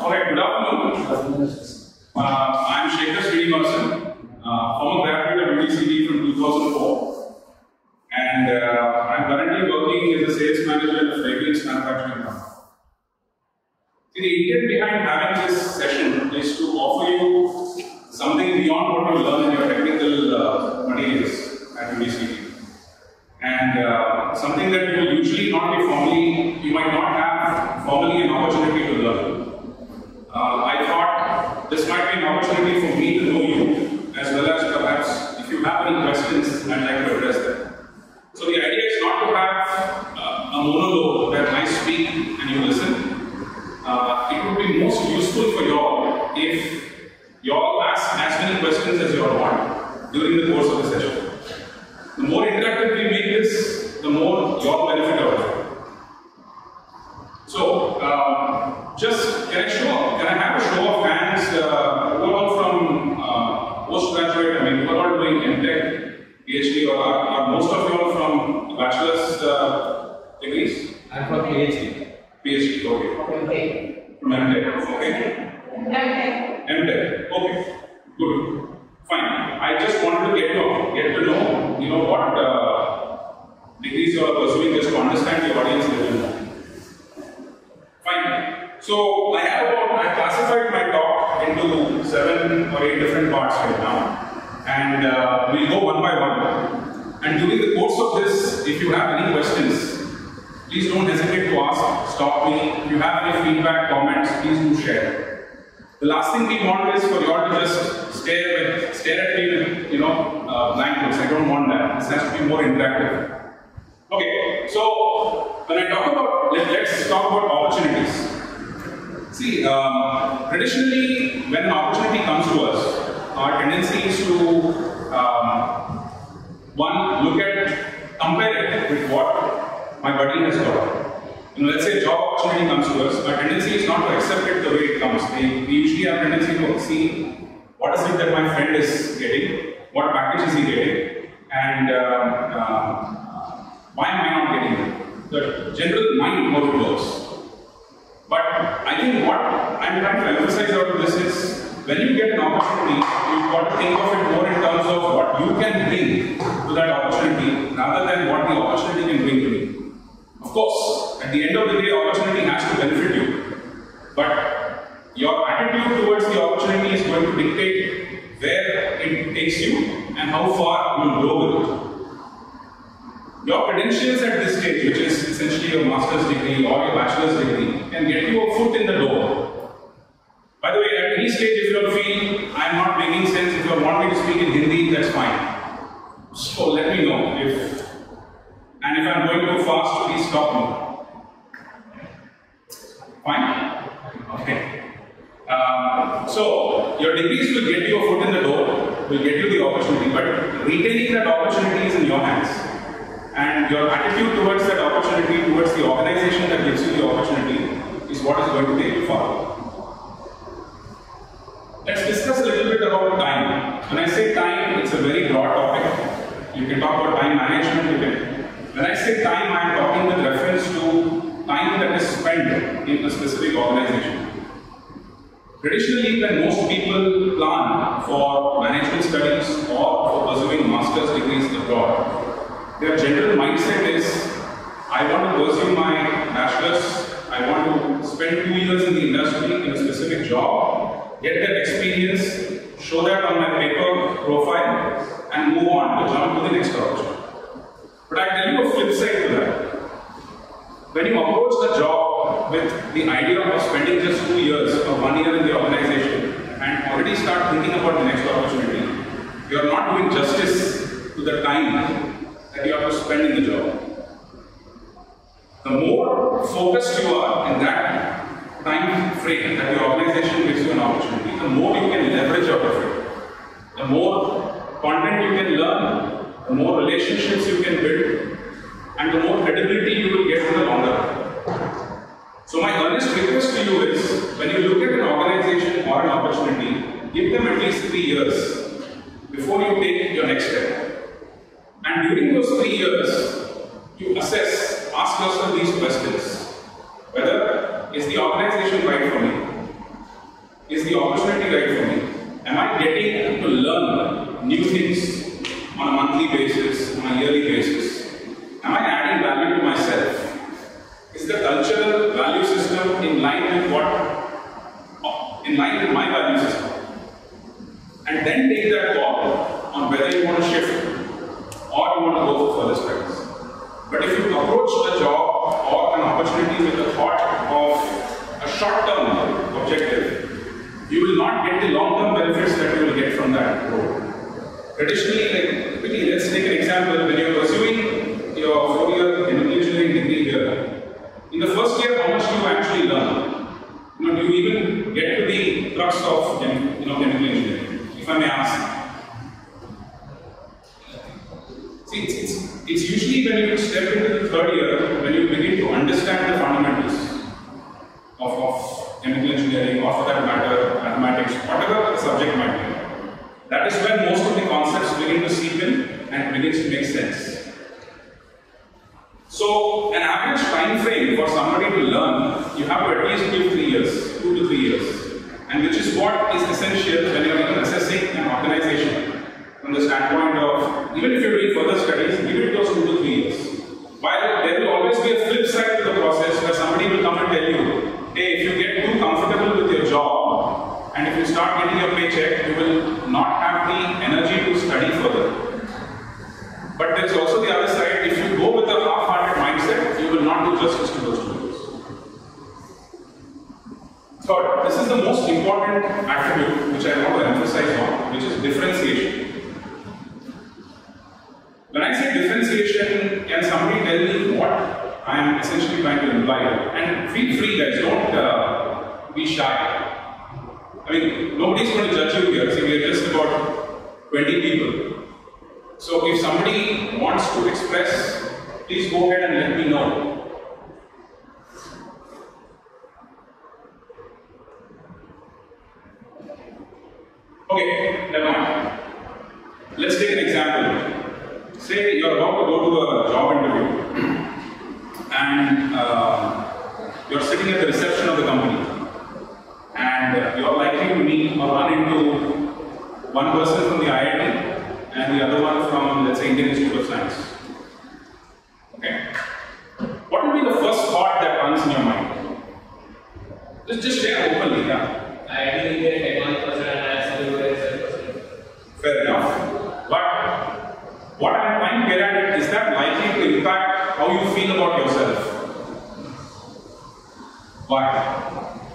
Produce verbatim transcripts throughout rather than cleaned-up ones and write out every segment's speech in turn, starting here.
Alright, good afternoon. Uh, I am Shekhar Srinivasan, uh, former graduate of I C T from two thousand four, and uh, I am currently working as a sales manager in a fragrance manufacturing company. See, the intent behind having this session is to offer you something beyond what you learn in your technical uh, materials at I C T. And uh, something that you will usually not be formally, you might not have formally an opportunity to learn. Uh, I thought this might be an opportunity for me to know you, as well as perhaps if you have any questions, I'd like to address them. So the idea is not to have uh, a monologue where I speak and you listen. Uh, it would be most useful for you all if you all ask as many questions as you all want during the course of the session. The more interactive we make this, the more you all benefit out of it. So, uh, just can I show, can I have a show of hands? Uh, who are all from uh, postgraduate? I mean, who are all doing M Tech, PhD, or are, are most of you all from bachelor's uh, degrees? I'm from PhD. PhD, okay. From M Tech, okay. M Tech. M Tech, okay. Good. Fine. I just wanted to get to get to know, you know, what uh, degrees you are pursuing, just to understand the audience a little more. Fine. So I have about I classified my talk into seven or eight different parts right now, and uh, we'll go one by one. And during the course of this, if you have any questions, please don't hesitate to ask. Stop me. If you have any feedback, comments, please do share. The last thing we want is for you all to just stare with, stare at me with, you know, uh, blank looks. I don't want that. This has to be more interactive. Okay, so when I talk about, let, let's talk about opportunities. See, um, traditionally, when an opportunity comes to us, our tendency is to, um, one, look at, compare it with what my buddy has got. You know, let's say a job opportunity comes to us, our tendency is not to accept it the way it comes. We, we usually have a tendency to see what is it that my friend is getting, what package is he getting, and uh, uh, why am I not getting it? The general mind how it works. But I think what I'm trying to emphasize out of this is, when you get an opportunity, you've got to think of it more in terms of what you can bring to that opportunity, rather than what the opportunity can bring to me. Of course, at the end of the day, opportunity has to benefit you, but your attitude towards the opportunity is going to dictate where it takes you and how far you will go with it. Your credentials at this stage, which is essentially your master's degree or your bachelor's degree, can get you a foot in the door. By the way, at any stage, if you feel I am not making sense, if you want me to speak in Hindi, that's fine. So let me know if. And if I'm going too fast, please stop me. Fine? Okay. Um, so, your degrees will get you a foot in the door, will get you the opportunity, but retaining that opportunity is in your hands. And your attitude towards that opportunity, towards the organization that gives you the opportunity, is what is going to take you far. Let's discuss a little bit about time. When I say time, it's a very broad topic. You can talk about time management, you can. When I say time, I am talking with reference to time that is spent in a specific organization. Traditionally, when most people plan for management studies or for pursuing master's degrees abroad, their general mindset is, I want to pursue my bachelor's, I want to spend two years in the industry in a specific job, get that experience, show that on my paper profile, and move on to jump to the next opportunity. But I tell you a flip side to that. When you approach the job with the idea of spending just two years or one year in the organization and already start thinking about the next opportunity, you are not doing justice to the time that you have to spend in the job. The more focused you are in that time frame that your organization gives you an opportunity, the more you can leverage out of it. The more content you can learn, the more relationships you can build, and the more credibility you will get in the long run. So my earnest request to you is, when you look at an organization or an opportunity, give them at least three years before you take your next step. And during those three years, you assess, ask yourself these questions. Whether is the organization right for me? a yearly basis, am I adding value to myself? Is the cultural value system in line with what, in line with my value system? And then take that call on whether you want to shift or you want to go for further studies. But if you approach a job or an opportunity with the thought of a short-term objective, you will not get the long-term benefits that you will get from that role. Traditionally, like, quickly, let's take an example. When you're pursuing your four-year chemical engineering degree here, in the first year, how much do you actually learn? You know, do you even get to the crux of you know, chemical engineering, if I may ask? See, it's, it's, it's usually when you step into the third year, when you begin to understand the fundamentals of, of chemical engineering, or for that matter, mathematics, whatever the subject might be. That is when most of the concepts begin to seep in and begins to make sense. So, an average time frame for somebody to learn, you have to at least give three years, two to three years. And which is what is essential when you are even assessing an organization from the standpoint of, even if you are doing further studies, give it those two to three years. While there will always be a flip side to the process where somebody will come and tell you, hey, if you get too comfortable with your job, and if you start getting your paycheck, you will not have the energy to study further. But there is also the other side, if you go with a half-hearted mindset, you will not do justice to those two years. Third, this is the most important attribute which I want to emphasize on, which is differentiation. When I say differentiation, can somebody tell me what I am essentially trying to imply? And feel free guys, don't uh, be shy. I mean, nobody's going to judge you here. See, we are just about twenty people. So if somebody wants to express, please go ahead and let me know. Okay, never mind. Let's take an example. Say you're about to go to a job interview and uh, you're sitting at the reception of the company. And uh, you're likely to meet or run into one person from the I I T and the other one from, let's say, Indian Institute of Science. Okay? What will be the first thought that runs in your mind? Just, just share openly, yeah. I actually get a technology person and I have some research person. Fair enough. But what I'm trying to get at it, is that likely to impact how you feel about yourself? Why?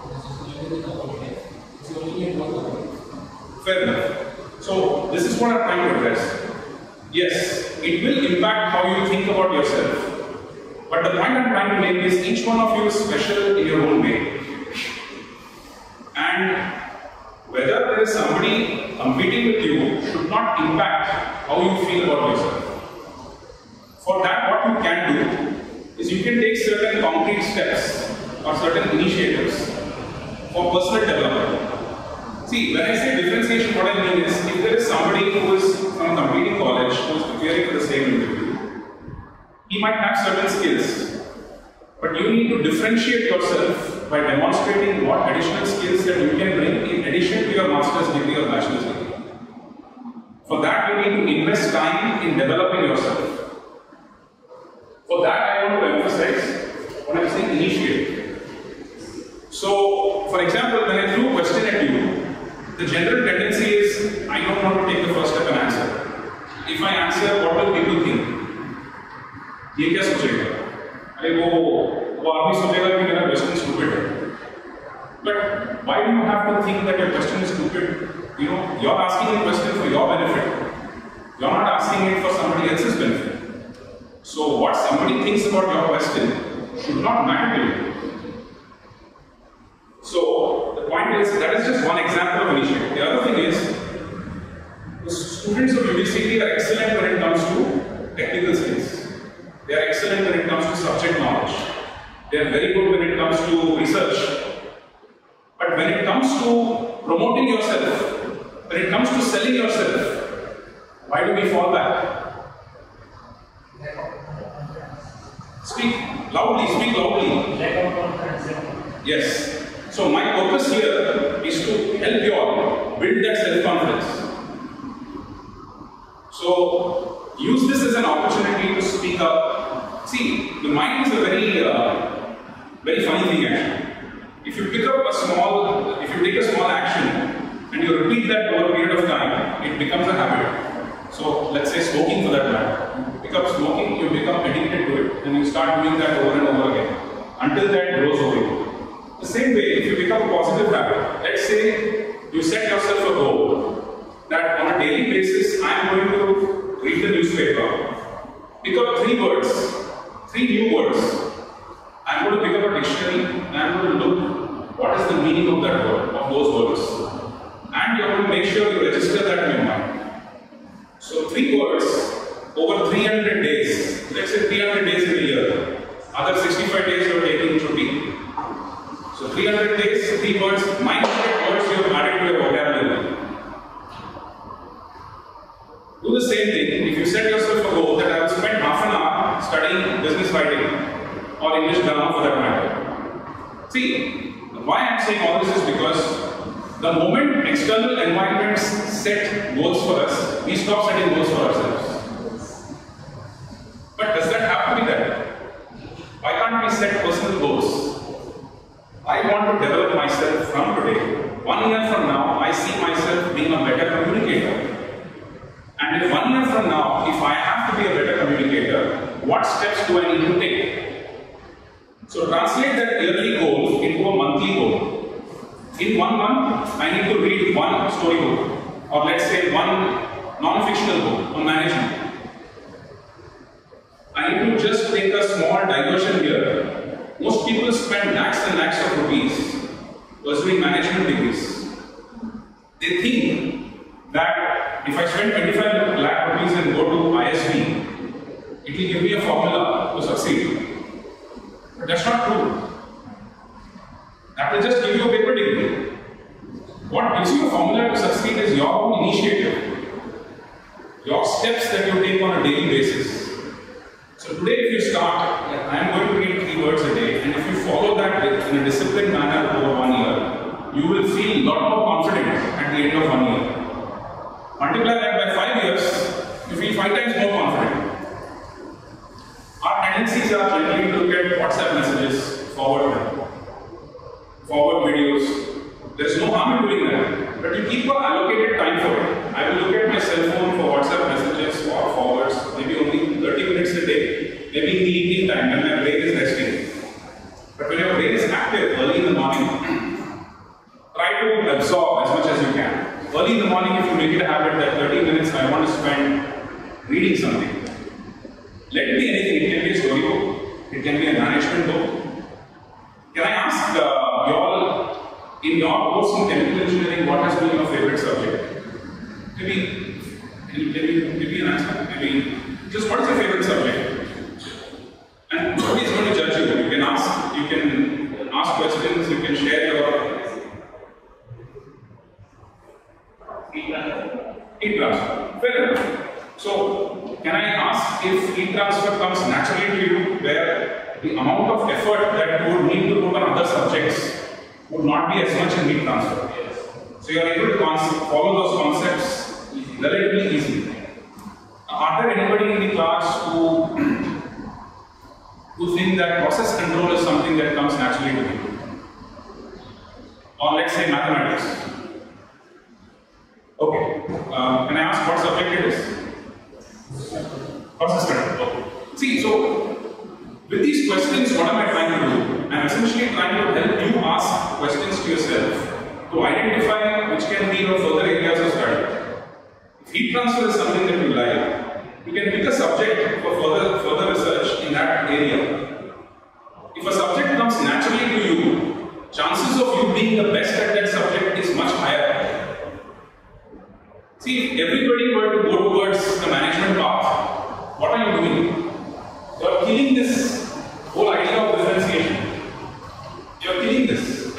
Fair enough. So, this is what I'm trying to address. Yes, it will impact how you think about yourself. But the point I'm trying to make is each one of you is special in your own way. And whether there is somebody competing with you should not impact how you feel about yourself. For that, what you can do is you can take certain concrete steps or certain initiatives for personal development. See, when I say differentiation, what I mean is, if there is somebody who is from a competing college who is preparing for the same interview, he might have certain skills, but you need to differentiate yourself by demonstrating what additional skills that you can bring in addition to your master's degree or bachelor's degree. For that, you need to invest time in developing yourself. For that, I want to emphasize what I'm saying, initiate. So, for example, when I threw a question at you, the general tendency is, I don't want to take the first step and answer. If I answer, what will people think? ये क्या सोचेगा? अरे वो वो आदमी सोचेगा कि मेरा question is stupid. But why do you have to think that your question is stupid? You know, you're asking a question for your benefit. You're not asking it for somebody else's benefit. So what somebody thinks about your question should not matter to you. So the point is, that is just one example of initiative. The other thing is, the students of U D C T are excellent when it comes to technical skills. They are excellent when it comes to subject knowledge. They are very good when it comes to research. But when it comes to promoting yourself, when it comes to selling yourself, why do we fall back? Speak loudly, speak loudly. Yes. So my purpose here is to help you all build that self-confidence. So use this as an opportunity to speak up. See, the mind is a very, uh, very funny thing actually. If you pick up a small, if you take a small action and you repeat that over a period of time, it becomes a habit. So let's say smoking for that matter. You pick up smoking, you become addicted to it, and you start doing that over and over again until that grows over you. The same way, if you pick up a positive habit, let's say you set yourself a goal that on a daily basis I am going to read the newspaper, pick up three words, three new words. I am going to pick up a dictionary and I am going to look what is the meaning of that word, of those words. And you are going to make sure you register that in your mind. So three words over three hundred days, let's say three hundred days in a year, other sixty-five days you are taking should be. So three hundred days, three words, nine hundred words you have added to your vocabulary. Do the same thing. If you set yourself a goal that I will spend half an hour studying business writing or English grammar for that matter. See, why I am saying all this is because the moment external environments set goals for us, we stop setting goals for ourselves. But does that have to be that? Why can't we set personal goals? I want to develop myself from today. One year from now, I see myself being a better communicator. And if one year from now, if I have to be a better communicator, what steps do I need to take? So translate that yearly goal into a monthly goal. In one month, I need to read one storybook, or let's say one non-fictional book on management. I need to just take a small diversion here. Most people spend lakhs and lakhs of rupees pursuing management degrees. They think that if I spend twenty-five lakh rupees and go to I S B, it will give me a formula to succeed. But that's not true. That will just give you a paper degree. What gives you a formula to succeed is your own initiative, your steps that you take on a daily basis. So today if you start, I am going to read three words a day, and if you follow that in a disciplined manner over one year, you will feel a lot more confident at the end of one year. Multiply that by five years, you feel five times more confident. Our tendencies are generally to look at WhatsApp messages, forward them, forward videos. There is no harm in doing that, but you keep an allocated time for it. I will look at my cell phone for WhatsApp messages or forwards, maybe only thirty minutes a day, maybe in the evening time when my brain is resting. But when your brain is active early in the morning, try to absorb as much as you can. Early in the morning, if you make it a habit that thirty minutes I want to spend reading something. Let it be anything. It can be a storybook, it can be a management book. Can I ask uh, you all, in your course in chemical engineering, what has been your favorite subject? Maybe, can you give me an answer? Maybe, just what is your favorite subject? And nobody is going to judge you. You can ask, you can ask questions, you can share your heat transfer. Fair enough. So, can I ask if heat transfer comes naturally to you, where the amount of effort that you would need to put on other subjects would not be as much in heat transfer? Yes. So, you are able to follow those concepts relatively easily. Are there anybody in the class who, who think that process control is something that comes naturally to you? Or let's say mathematics. Okay. Uh, can I ask what subject it is? Process control. Okay. See, so with these questions, what am I trying to do? I am essentially trying to help you ask questions to yourself to identify which can be your further areas of study. If heat transfer is something that you like, you can pick a subject for further, further research in that area. If a subject comes naturally to you, chances of you being the best at that subject is much higher. See, if everybody were to go towards the management path, what are you doing? You are killing this whole idea of differentiation. You are killing this.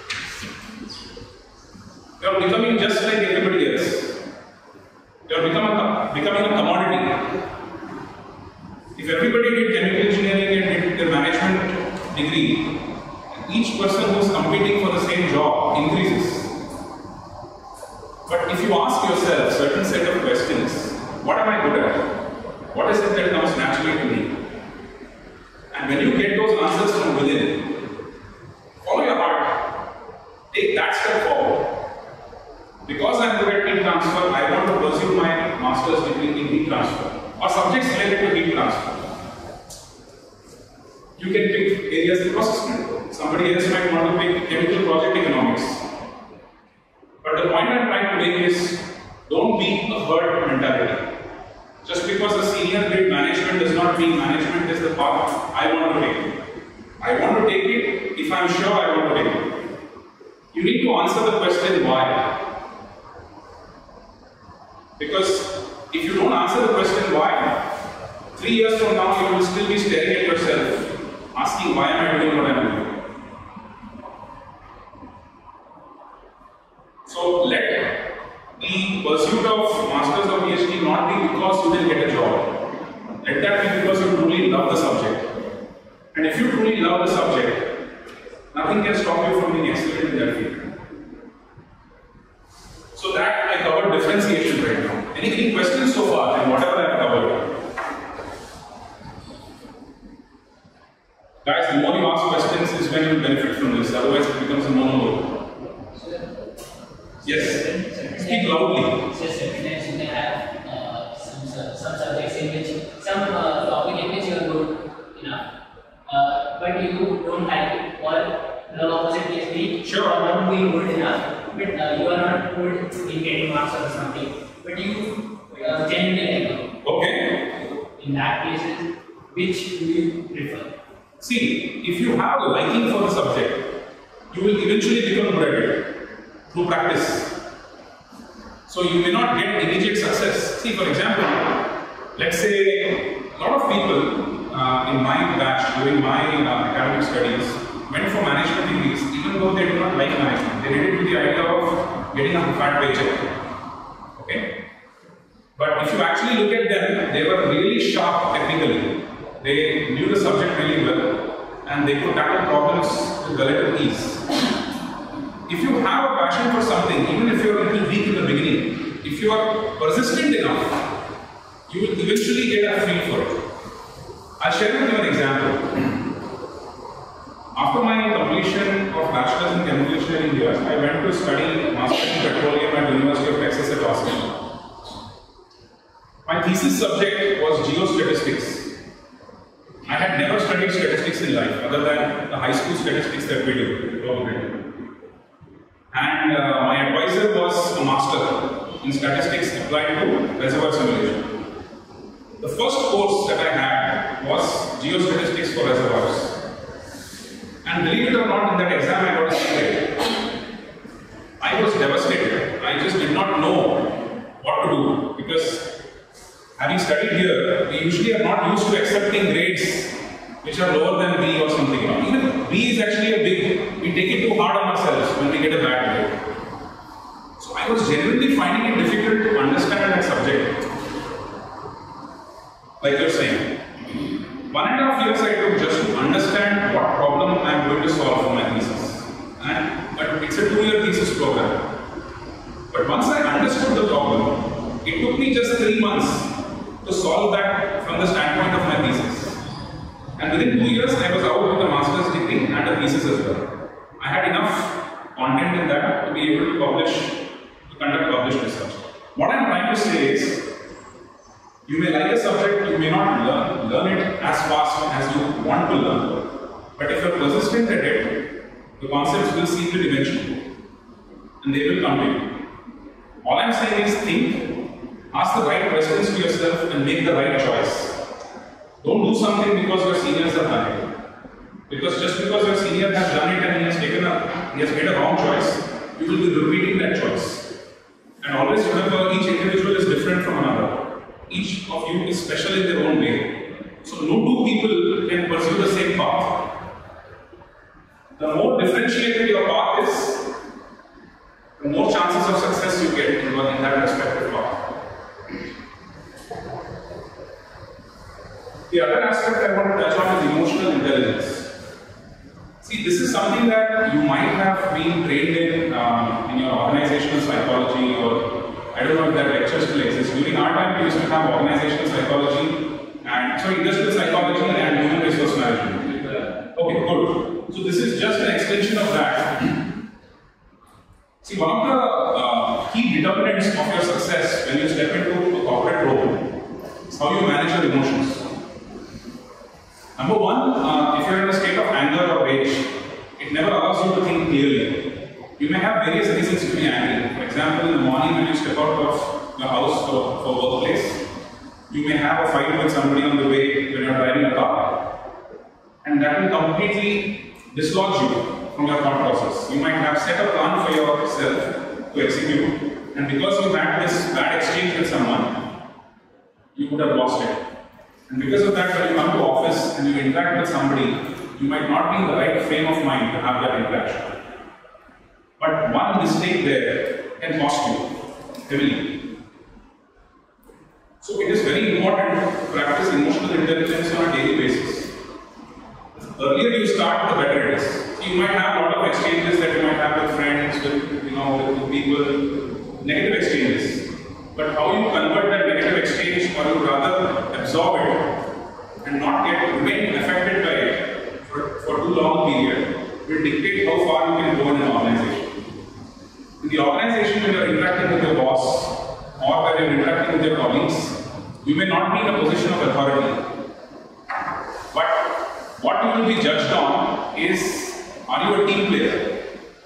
You are becoming just like everybody else. You are becoming a, becoming a commodity. If everybody did chemical engineering and did their management degree, each person who is competing for the same job increases. But if you ask yourself certain set of questions, what am I good at? What is it that comes naturally to me? And when you get those answers from within, follow your heart. Take that step forward. Because I am good at heat transfer, I want to pursue my master's degree in heat transfer or subjects related to heat transfer. You can pick areas in process control. Somebody else might want to pick chemical project economics. But the point I am trying to make is, don't be a herd mentality. Just because a senior did management does not mean management is the path I want to take. I want to take it if I am sure I want to take it. You need to answer the question why. Because if you don't answer the question why, three years from now you will still be staring at yourself, asking why am I doing what I am doing. So let the pursuit of masters or PhD not be because you will get a job. Let that be because you truly love the subject. And if you truly love the subject, nothing can stop you from being excellent in that field. So that I covered differentiation right now. Any, any questions so far in whatever I have covered? Guys, the more you ask questions is when you benefit from this, otherwise it becomes a monologue. Yes, speak loudly. So sometimes you may have uh, some, some subjects in which, some uh, topic in which you are good enough, uh, but you don't like it, or the opposite case be sure. You are not being good enough, but uh, you are not good in getting marks or something, but you uh, genuinely like it. Okay. In that case, which do you prefer? See, if you have a liking for the subject, you will eventually become good at it through practice. So you may not get immediate success. See, for example, let's say a lot of people uh, in my batch during my uh, academic studies went for management degrees even though they do not like management. They did it with the idea of getting a fat paycheck. Okay? But if you actually look at them, they were really sharp technically. They knew the subject really well and they could tackle problems with relative ease. If you have a passion for something, even if you are a little weak in the beginning, if you are persistent enough, you will eventually get a feel for it. I'll share with you an example. After my completion of Bachelor's in Chemical Engineering here, I went to study Master's in Petroleum at the University of Texas at Austin. My thesis subject was geostatistics. I had never studied statistics in life other than the high school statistics that we do. And uh, my advisor was a master in statistics applied to reservoir simulation. The first course that I had was geostatistics for reservoirs. And believe it or not, in that exam I got a C grade. I was devastated. I just did not know what to do because having studied here, we usually are not used to accepting grades which are lower than B or something. Even B is actually a big, we take it too hard on ourselves when we get a bad grade. So I was genuinely finding it difficult to understand that subject. Like you're saying. One and a half years I took just to understand what problem I am going to solve for my thesis. And, but it's a two-year thesis program. But once I understood the problem, it took me just three months to solve that from the standpoint of my thesis. And within two years, I was out with a master's degree and a thesis as well. I had enough content in that to be able to publish, to conduct published research. What I am trying to say is, you may like a subject, you may not learn, learn it as fast as you want to learn. But if you are persistent at it, the concepts will seep in eventually. And they will come to you. All I am saying is think, ask the right questions to yourself and make the right choice. Don't do something because your seniors have done it. Because just because your senior has done it and he has taken a, he has made a wrong choice, you will be repeating that choice. And always remember, each individual is different from another. Each of you is special in their own way. So no two people can pursue the same path. The more differentiated your path is, the more chances of success you get in that respective path. The other aspect I want to touch on is emotional intelligence. See, this is something that you might have been trained in um, in your organizational psychology or I don't know if that lecture still exists. During our time, we used to have organizational psychology and sorry, industrial psychology and human resource management. Okay, good. So this is just an extension of that. See, one of the uh, key determinants of your success when you step into a corporate role is how you manage your emotions. Number one, uh, if you're in a state of anger or rage, it never allows you to think clearly. You may have various reasons to be angry. For example, in the morning when you step out of your house for, for workplace, you may have a fight with somebody on the way when you're driving a car. And that will completely dislodge you from your thought process. You might have set a plan for yourself to execute, and because you had this bad exchange with someone, you would have lost it. And because of that, when you come to office and you interact with somebody, you might not be in the right frame of mind to have that interaction. But one mistake there can cost you heavily. So it is very important to practice emotional intelligence on a daily basis. The earlier you start, the better it is. So you might have a lot of exchanges that you might have with friends, with you know, with people, negative exchanges. But how you convert that negative exchange, or you rather absorb it and not get remain affected by it for, for too long a period, will dictate how far you can go in an organization. In the organization, when you are interacting with your boss or when you are interacting with your colleagues, you may not be in a position of authority. But what you will be judged on is, are you a team player?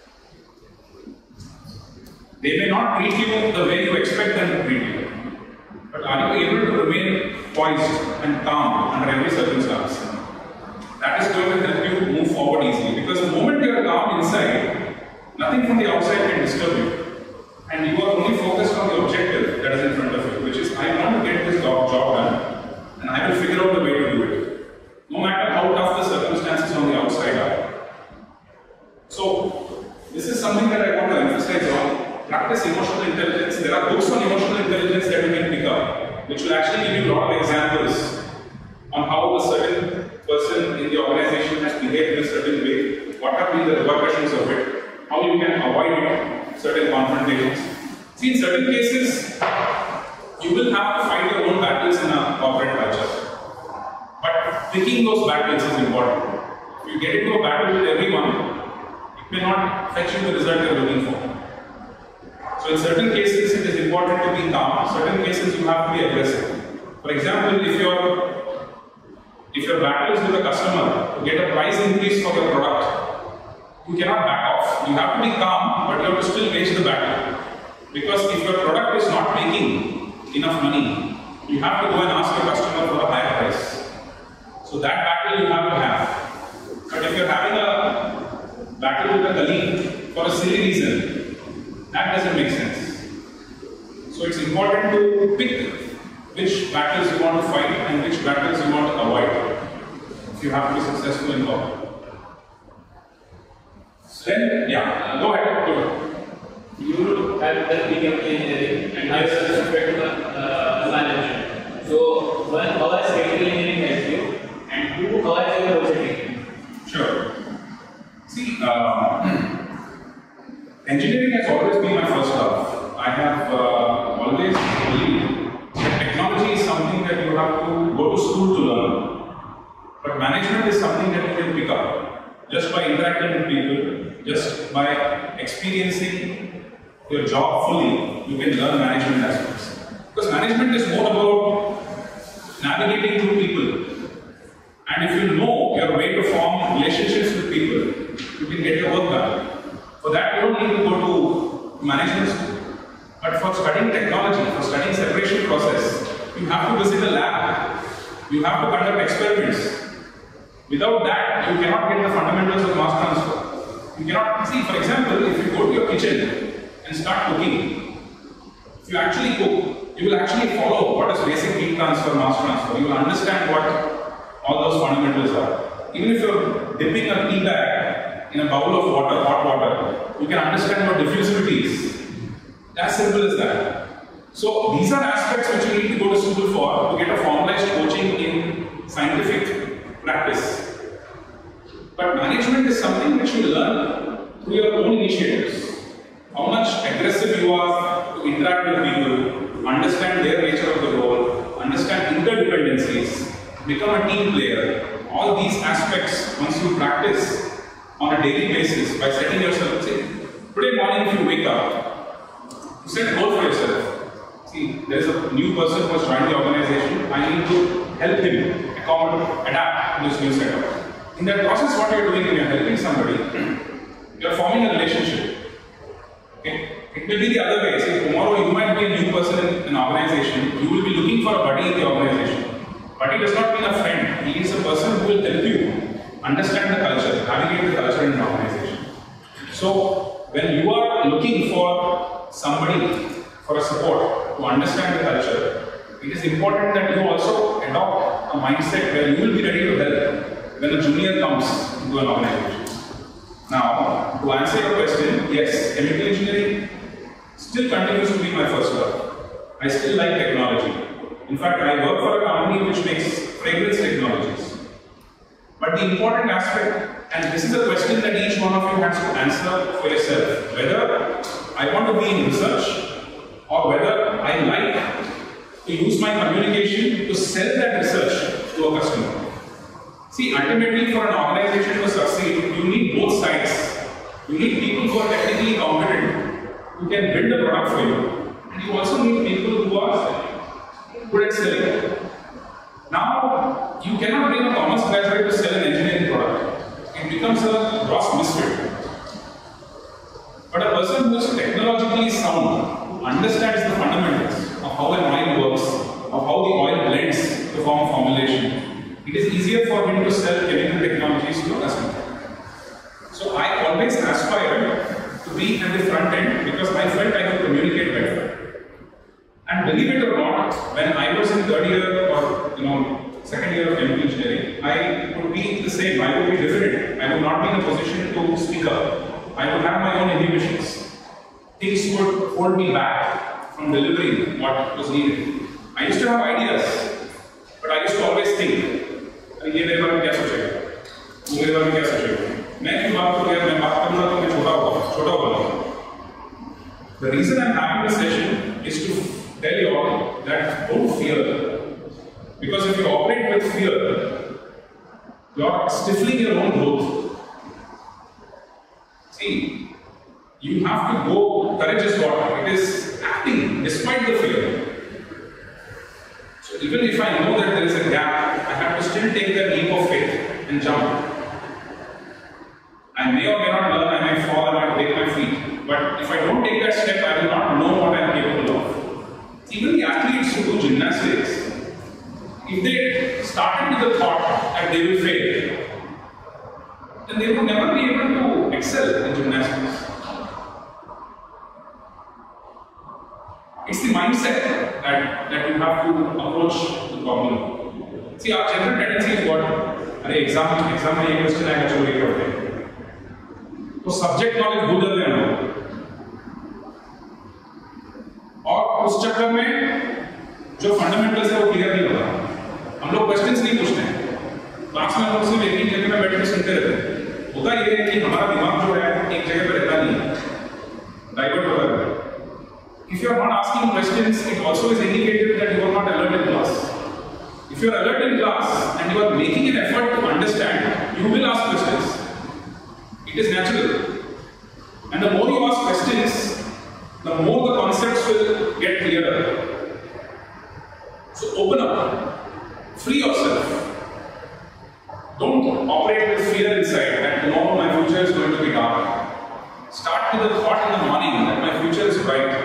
They may not treat you the way you expect them to treat you. But are you able to remain poised and calm under every circumstance? That is going to help you move forward easily. Because the moment you are calm inside, nothing from the outside can disturb you. And you are only focused on the objective that is in front of you, which is, I want to get this job, job done, and I will figure out the way to do it. No matter how tough the circumstances on the outside are. So, this is something that I want to emphasize on. Practice emotional intelligence. There are books on emotional intelligence that you can pick up, which will actually give you a lot of examples on how a certain person in the organization has behaved in a certain way, what have been the repercussions of it, how you can avoid certain confrontations. See, in certain cases, you will have to fight your own battles in a corporate culture. But picking those battles is important. If you get into a battle with everyone, it may not fetch you the result you're looking for. So in certain cases, it is important to be calm. In certain cases, you have to be aggressive. For example, if your if your battle is with a customer to get a price increase for your product, you cannot back off. You have to be calm, but you have to still wage the battle. Because if your product is not making enough money, you have to go and ask your customer for a higher price. So that battle you have to have. But if you're having a battle with a colleague for a silly reason, that doesn't make sense. So it's important to pick which battles you want to fight and which battles you want to avoid if you have to be successful in corporate. Then, yeah, go ahead. Go ahead. You have done chemical engineering and have respect to the uh, management. So, one, how has chemical engineering helped you? And two, how has your approach taken? Sure. See, uh, engineering has always been my first love. I have uh, always believed that technology is something that you have to go to school to learn. But management is something that you can pick up just by interacting with people, just by experiencing your job fully, you can learn management aspects. Because management is more about navigating through people. And if you know your way to form relationships with people, you can get your work done. For that, you don't need to go to management school. But for studying technology, for studying separation process, you have to visit a lab. You have to conduct experiments. Without that, you cannot get the fundamentals of mass transfer. You cannot see, for example, if you go to your kitchen and start cooking, if you actually cook, you will actually follow what is basic heat transfer, mass transfer. You will understand what all those fundamentals are. Even if you're dipping a tea bag in a bowl of water, hot water, you can understand what diffusivity is. As simple as that. So these are aspects which you need to go to school for to get a formalized coaching in scientific practice. But management is something which you learn through your own initiatives. how much aggressive you are to interact with people, understand their nature of the role, understand interdependencies, become a team player. All these aspects, once you practice on a daily basis by setting yourself, say, today morning if you wake up, you set a goal for yourself. See, there is a new person who has joined the organization. I need to help him accommodate, adapt to this new setup. In that process, what you are doing when you are helping somebody, you are forming a relationship. Okay? It will be the other way. See, tomorrow you might be a new person in an organization. You will be looking for a buddy in the organization. Buddy does not mean a friend. He is a person who will help you understand the culture, navigate the culture in an organization. So, when you are looking for somebody for a support to understand the culture, it is important that you also adopt a mindset where you will be ready to help when a junior comes into an organization. Now, to answer your question, yes, chemical engineering still continues to be my first love. I still like technology. In fact, I work for a company which makes fragrance technologies. But the important aspect, and this is a question that each one of you has to answer for yourself, whether I want to be in research or whether I like to use my communication to sell that research to a customer. See, ultimately for an organization to succeed, you need both sides. You need people who are technically competent, who can build a product for you. And you also need people who are good at selling. Now, you cannot bring a commerce graduate to sell an engineering product. It becomes a gross misfit. But a person who is technologically sound, who understands the fundamentals of how an oil works, of how the oil blends to form a formulation, it is easier for him to sell chemical technologies to a customer. So I always aspired to be at the front end because I felt I could communicate better. And believe it or not, when I was in third year or you know second year of chemical engineering, I would be the same. I would be different. I would not be in a position to speak up. I would have my own inhibitions. Things would hold me back from delivering what was needed. I used to have ideas, but I used to always think, ये मेरे बारे में क्या सोचेगा? वो मेरे बारे में क्या सोचेगा? मैं क्यों बात करूँ यार? मैं बात करूँगा तो मैं छोटा होगा, छोटा होगा। The reason I'm having this session is to tell you all that don't fear, because if you operate with fear, you are stifling your own growth. See, you have to go. Courage is what? It is acting despite the fear. So even if I know that there is a gap, I have to still take the leap of faith and jump. I may or may not learn, I may fall, I may break my feet. But if I don't take that step, I will not know what I am capable of. Even the athletes who do gymnastics, if they started with the thought that they will fail, then they would never be able to excel in gymnastics. It's the mindset that, that you have to approach the problem. See, our general tendency is what? अरे exam exam में ये question आएगा चोरी करते हैं. तो subject knowledge भूल जाते हैं हम लोग. और उस चक्कर में जो fundamentals है वो clear नहीं होता. हम लोग questions नहीं पूछते हैं. क्लास में हम लोग सिर्फ एक ही जगह में बैठ कर सुनते रहते हैं. होता ये है कि हमारा दिमाग जो है एक जगह पे रहता नहीं है. Divert होता रहता है. If you are not asking questions, it also is indicated that you are not alert in class. If you are alert in class and you are making an effort to understand, you will ask questions. It is natural. And the more you ask questions, the more the concepts will get clearer. So open up. Free yourself. Don't operate with fear inside that tomorrow my future is going to be dark. Start with the thought in the morning that my future is bright.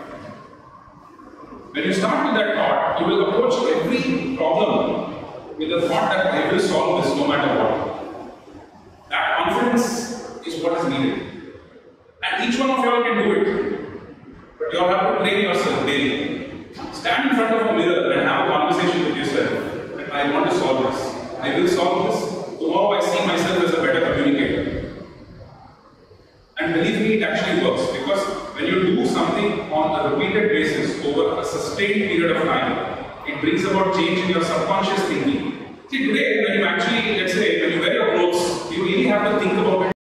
When you start with that thought, you will approach every problem with the thought that I will solve this no matter what. That confidence is what is needed. And each one of you all can do it. But you all have to train yourself daily. Stand in front of a mirror and have a conversation with yourself. That I want to solve this. I will solve this. Tomorrow I see myself as a better communicator. And believe me, it actually works. Because when you do something on a repeated basis over a sustained period of time, it brings about change in your subconscious thinking. See, today, when you actually, let's say, when you wear your clothes, you really have to think about it.